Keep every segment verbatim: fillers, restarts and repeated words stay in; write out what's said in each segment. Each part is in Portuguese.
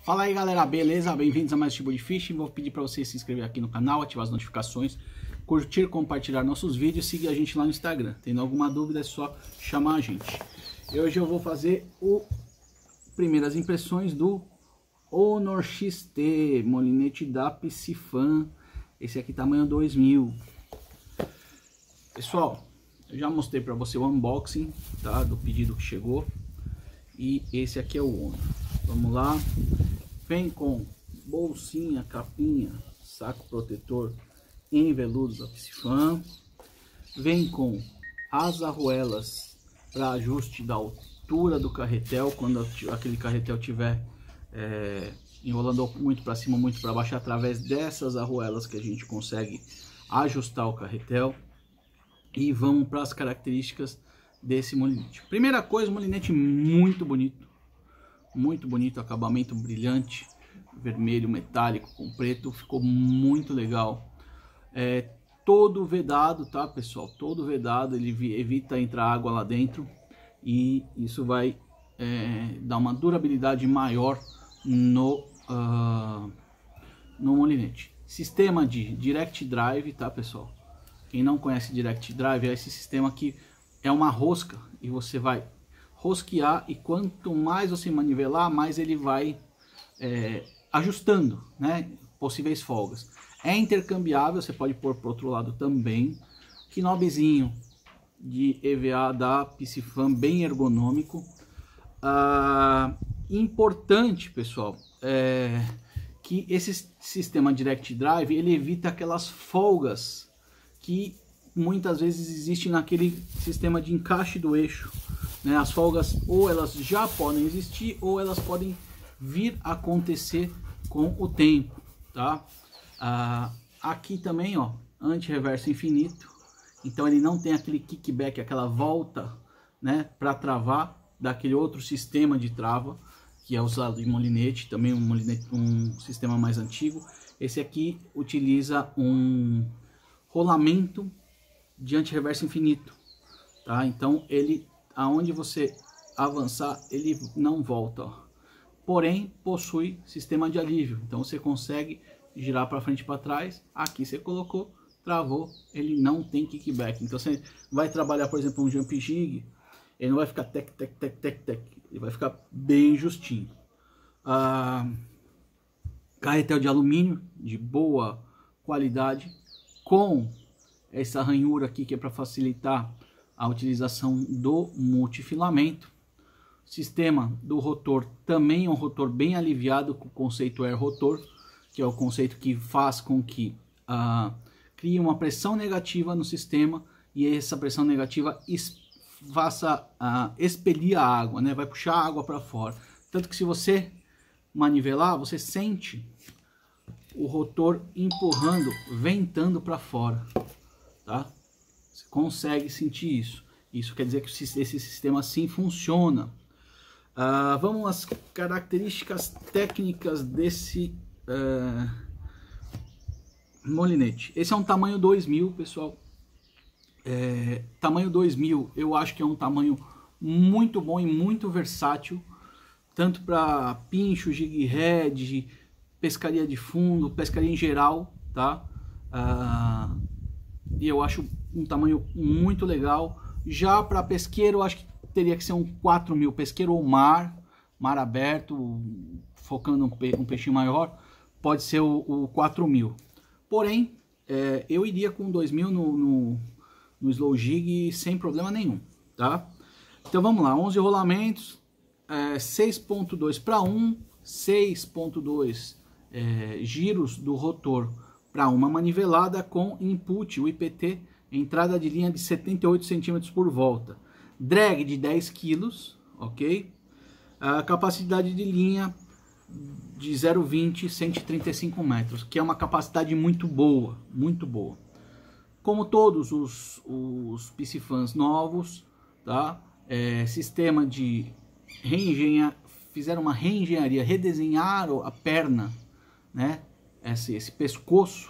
Fala aí galera, beleza? Bem-vindos a mais um tipo de fishing. Vou pedir para você se inscrever aqui no canal, ativar as notificações, curtir, compartilhar nossos vídeos, seguir a gente lá no Instagram. Tendo alguma dúvida é só chamar a gente. E hoje eu vou fazer o primeiras impressões do Honor X T, molinete da Piscifan. Esse aqui tamanho dois mil. Pessoal, eu já mostrei para você o unboxing, tá, do pedido que chegou. E esse aqui é o Honor. Vamos lá. Vem com bolsinha, capinha, saco protetor em veludo da Piscifan. Vem com as arruelas para ajuste da altura do carretel, quando aquele carretel tiver é, enrolando muito para cima, muito para baixo, através dessas arruelas que a gente consegue ajustar o carretel. E vamos para as características desse molinete. Primeira coisa, molinete muito bonito, muito bonito, acabamento brilhante, vermelho metálico com preto, ficou muito legal. É todo vedado, tá pessoal? Todo vedado, ele evita entrar água lá dentro e isso vai é, dar uma durabilidade maior no uh, no molinete. Sistema de Direct Drive, tá pessoal? Quem não conhece Direct Drive é esse sistema que é uma rosca e você vai rosquear, e quanto mais você manivelar, mais ele vai é, ajustando, né, possíveis folgas. É intercambiável, você pode pôr para o outro lado também. Knobzinho de E V A da Piscifan, bem ergonômico. Ah, importante, pessoal, é que esse sistema Direct Drive ele evita aquelas folgas que muitas vezes existe naquele sistema de encaixe do eixo, né? As folgas ou elas já podem existir ou elas podem vir a acontecer com o tempo, tá? Ah, aqui também, ó, anti-reverso infinito, então ele não tem aquele kickback, aquela volta, né, para travar daquele outro sistema de trava que é usado em molinete, também um molinete, um sistema mais antigo. Esse aqui utiliza um rolamento de anti-reverso infinito, tá? Então ele, aonde você avançar, ele não volta, ó. Porém possui sistema de alívio, então você consegue girar para frente e para trás. Aqui você colocou, travou, ele não tem kickback. Então você vai trabalhar, por exemplo, um jump jig, ele não vai ficar tec tec tec tec tec, ele vai ficar bem justinho. Ah, carretel de alumínio de boa qualidade, com essa ranhura aqui que é para facilitar a utilização do multifilamento. Sistema do rotor também é um rotor bem aliviado, com o conceito Air Rotor, que é o conceito que faz com que ah, crie uma pressão negativa no sistema e essa pressão negativa faça ah, expelir a água, né? Vai puxar a água para fora. Tanto que se você manivelar, você sente o rotor empurrando, ventando para fora, tá? Você consegue sentir isso. Isso quer dizer que esse sistema assim funciona. Uh, vamos às características técnicas desse uh, molinete. Esse é um tamanho dois mil, pessoal. É, tamanho dois mil, eu acho que é um tamanho muito bom e muito versátil, tanto para pincho, jig head, pescaria de fundo, pescaria em geral, tá? Uh, e eu acho um tamanho muito legal. Já para pesqueiro, eu acho que teria que ser um quatro mil, pesqueiro ou mar, mar aberto, focando um, pe um peixinho maior, pode ser o, o quatro mil. Porém, é, eu iria com dois mil no, no, no slow jig sem problema nenhum, tá? Então vamos lá, onze rolamentos, é, seis ponto dois para um, seis ponto dois é, giros do rotor para uma manivelada com input, o I P T, entrada de linha de setenta e oito centímetros por volta, drag de dez quilos, ok? A capacidade de linha de zero vírgula vinte, cento e trinta e cinco metros, que é uma capacidade muito boa, muito boa. Como todos os, os Piscifans novos, tá? É, sistema de reengenharia, fizeram uma reengenharia, redesenharam a perna, né? Esse, esse pescoço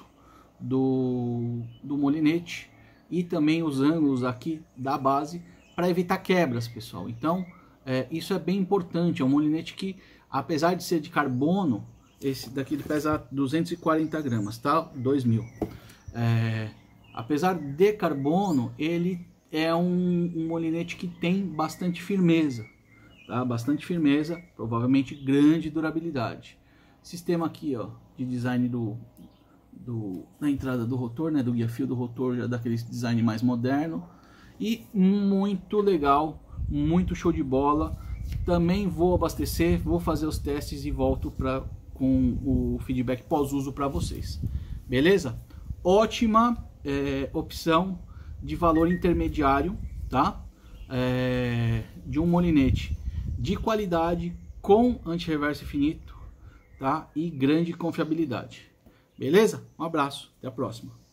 do, do molinete e também os ângulos aqui da base para evitar quebras, pessoal. Então é, isso é bem importante. É um molinete que Apesar de ser de carbono, esse daqui ele pesa duzentos e quarenta gramas, tá? dois mil. É, apesar de carbono, ele é um, um molinete que tem bastante firmeza, tá? Bastante firmeza, provavelmente grande durabilidade. Sistema aqui, ó, de design do, do na entrada do rotor, né? Do guia-fio do rotor, já daquele design mais moderno. E muito legal, muito show de bola. Também vou abastecer, vou fazer os testes e volto pra, com o feedback pós-uso para vocês. Beleza? Ótima é, opção de valor intermediário, tá? É, de um molinete de qualidade, com anti-reverso infinito, tá? E grande confiabilidade. Beleza? Um abraço, até a próxima.